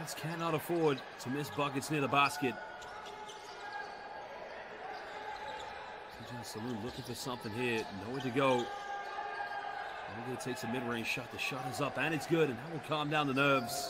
France cannot afford to miss buckets near the basket. Saloon looking for something here. Nowhere to go. Logay takes a mid-range shot. The shot is up and it's good, and that will calm down the nerves.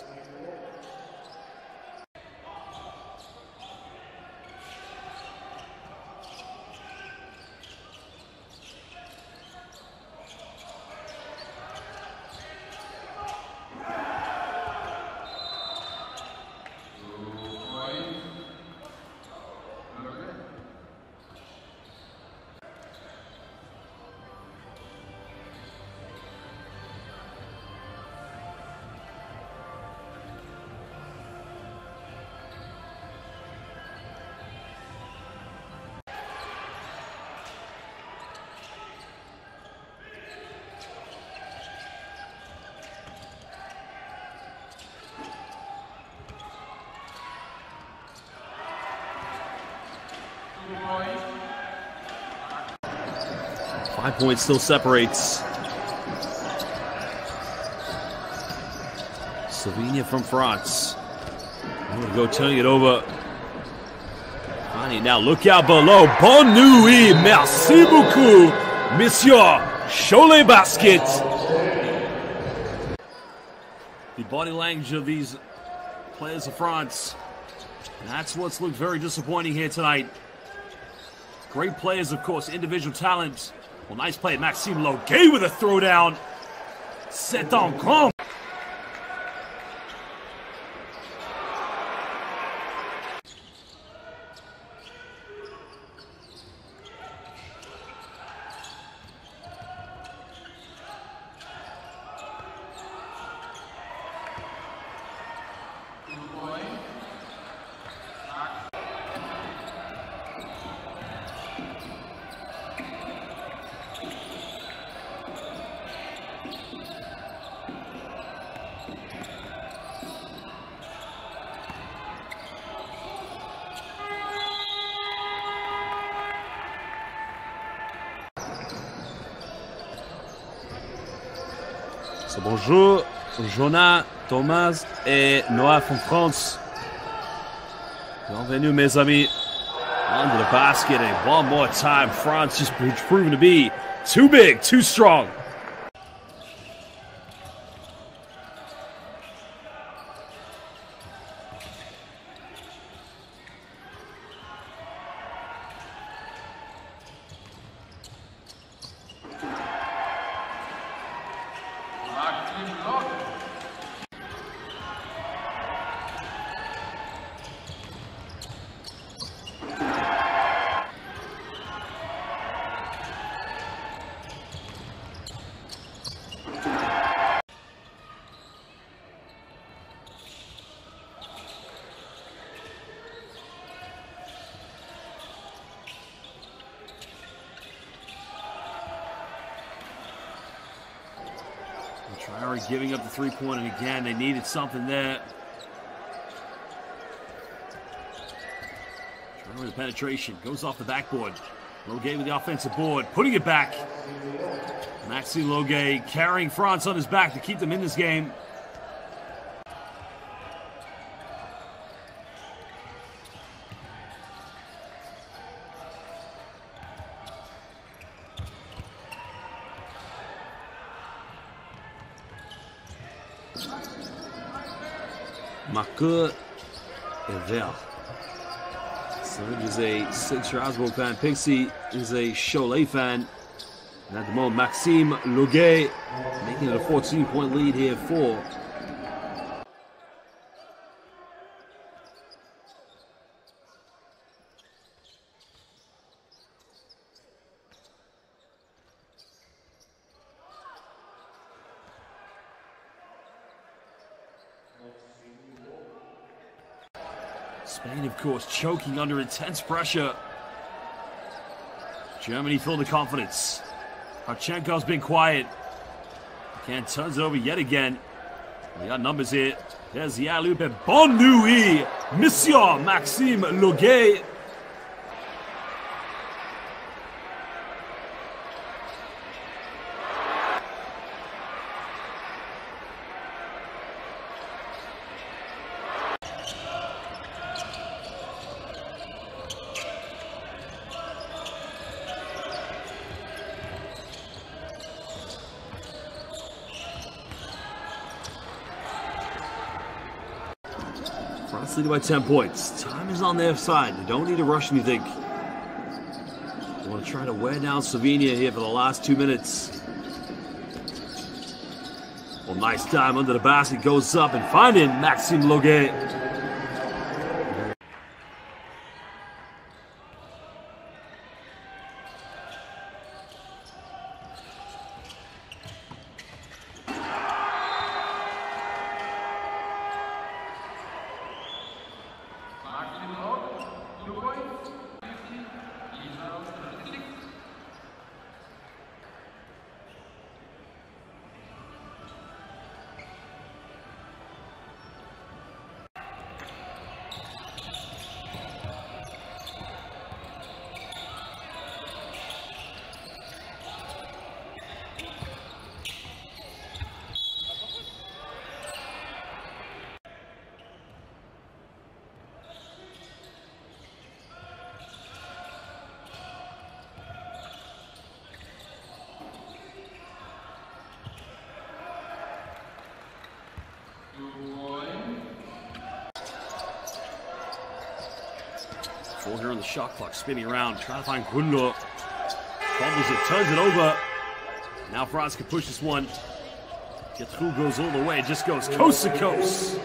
Five points still separates. Slovenia from France. I'm going to go turning it over. Now look out below. Bonne nuit. Merci beaucoup, Monsieur Cholet Basket. The body language of these players of France. That's what's looked very disappointing here tonight. Great players, of course, individual talent. Well, nice play. Maxime Logay with a throwdown. C'est un grand. Bonjour, Jonah, Thomas et Noah from France. Bienvenue, mes amis. Under the basket, and one more time, France just proven to be too big, too strong. Traore giving up the three-point, and again, they needed something there. Traore, the penetration, goes off the backboard. Logay with the offensive board, putting it back. Maxime Logay carrying France on his back to keep them in this game. Marqueur est vert. Savage is a Strasbourg fan. Pixie is a Cholet fan. And at the moment, Maxime Logay making it a 14-point lead here for Spain, of course, choking under intense pressure. Germany filled with confidence. Harchenko's been quiet. Can't turns it over yet again. We got numbers here. There's the alley-oop and bonne nuit, Monsieur Maxime Logay. France leading by 10 points. Time is on their side. They don't need to rush anything. They want to try to wear down Slovenia here for the last 2 minutes. Well, nice time under the basket. Goes up and finding Maxime Loguet. Four here on the shot clock, spinning around, trying to find Gundo. Fumbles it, turns it over. Now France can push this one. Getru goes all the way, it just goes coast to coast.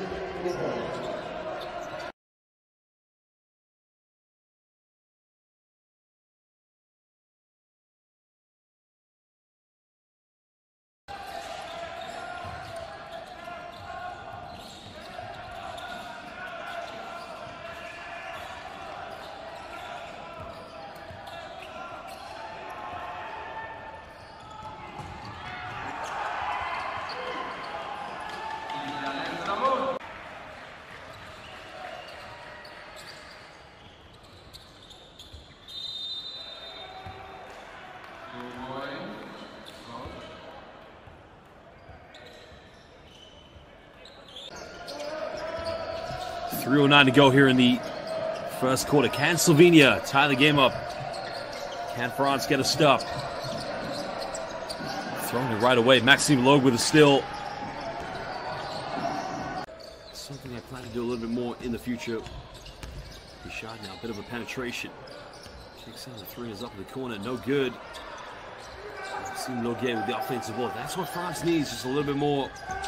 .309 to go here in the first quarter. Can Slovenia tie the game up? Can France get a stop? Throwing it right away. Maxime Logue with a steal. Something I plan to do a little bit more in the future. He shot now, a bit of a penetration. Kicks out the three, is up in the corner, no good. Maxime Logue with the offensive ball. That's what France needs, just a little bit more